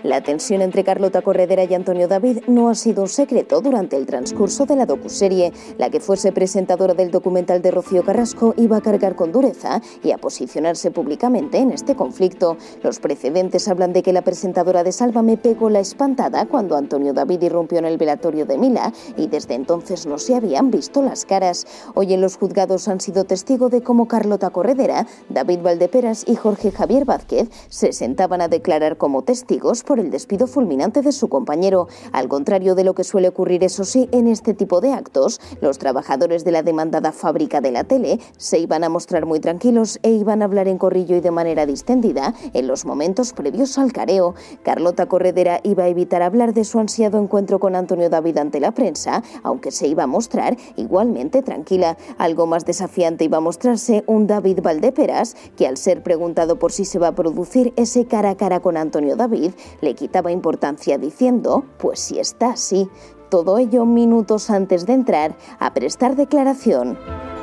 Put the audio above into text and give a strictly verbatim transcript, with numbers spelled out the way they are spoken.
La tensión entre Carlota Corredera y Antonio David no ha sido un secreto durante el transcurso de la docuserie. La que fuese presentadora del documental de Rocío Carrasco iba a cargar con dureza y a posicionarse públicamente en este conflicto. Los precedentes hablan de que la presentadora de Sálvame pegó la espantada cuando Antonio David irrumpió en el velatorio de Mila y desde entonces no se habían visto las caras. Hoy en los juzgados han sido testigo de cómo Carlota Corredera, David Valdeperas y Jorge Javier Vázquez se sentaban a declarar como testigos por el despido fulminante de su compañero. Al contrario de lo que suele ocurrir, eso sí, en este tipo de actos, los trabajadores de la demandada fábrica de la tele se iban a mostrar muy tranquilos e iban a hablar en corrillo y de manera distendida en los momentos previos al careo. Carlota Corredera iba a evitar hablar de su ansiado encuentro con Antonio David ante la prensa, aunque se iba a mostrar igualmente tranquila. Algo más desafiante iba a mostrarse un David Valdeperas, que al ser preguntado por si se va a producir ese cara a cara con Antonio David, le quitaba importancia diciendo, pues si está así. Todo ello minutos antes de entrar a prestar declaración.